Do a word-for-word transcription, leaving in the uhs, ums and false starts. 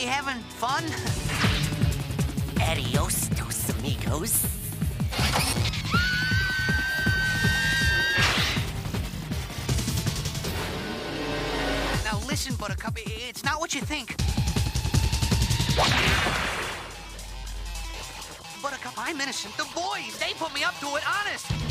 having fun? Adios, dos amigos. Now listen, Buttercup, it's not what you think. Buttercup, I'm innocent. The boys, they put me up to it, honest.